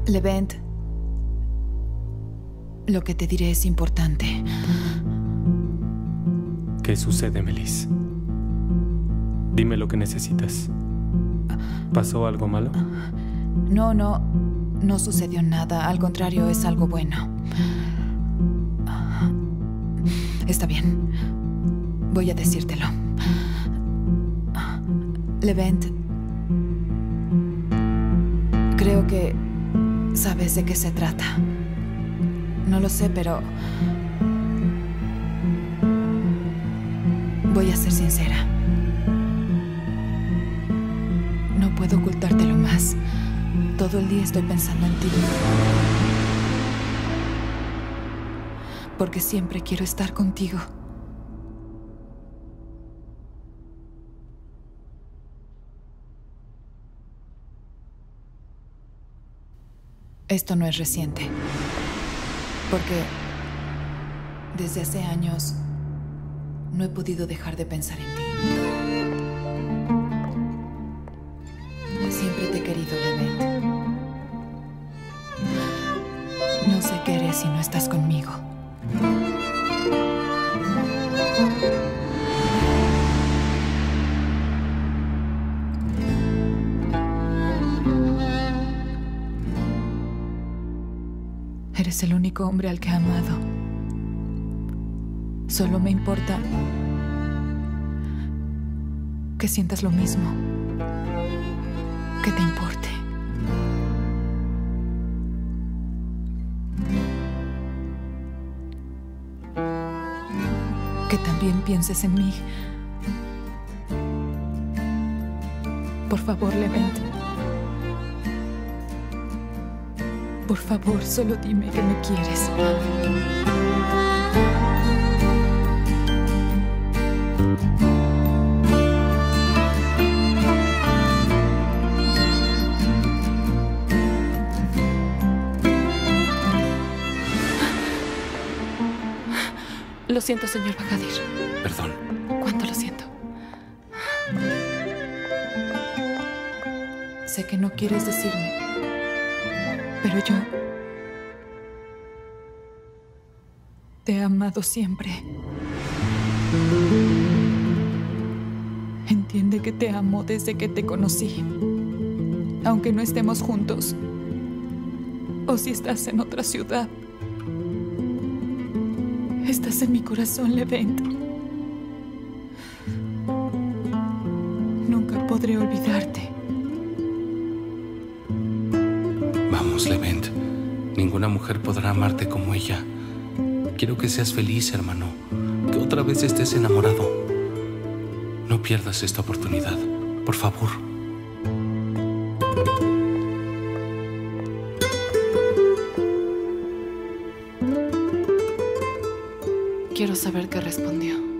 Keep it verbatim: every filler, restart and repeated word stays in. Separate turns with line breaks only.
Levent, lo que te diré es importante.
¿Qué sucede, Melis? Dime lo que necesitas. ¿Pasó algo malo?
No, no, no sucedió nada. Al contrario, es algo bueno. Está bien. Voy a decírtelo. Levent, creo que sabes de qué se trata. No lo sé, pero voy a ser sincera. No puedo ocultártelo más. Todo el día estoy pensando en ti. Porque siempre quiero estar contigo. Esto no es reciente. Porque desde hace años no he podido dejar de pensar en ti. Siempre te he querido, Levent. No sé qué eres si no estás conmigo. Eres el único hombre al que he amado. Solo me importa que sientas lo mismo. Que te importe. Que también pienses en mí. Por favor, Levent. Por favor, solo dime que me quieres. Lo siento, señor Bahadir.
Perdón.
¿Cuánto lo siento? Sé que no quieres decirme, pero yo te he amado siempre. Entiende que te amo desde que te conocí. Aunque no estemos juntos, o si estás en otra ciudad, estás en mi corazón, Levent. Nunca podré olvidarte.
Vamos, Levent. Ninguna mujer podrá amarte como ella. Quiero que seas feliz, hermano. Que otra vez estés enamorado. No pierdas esta oportunidad, por favor.
Quiero saber qué respondió.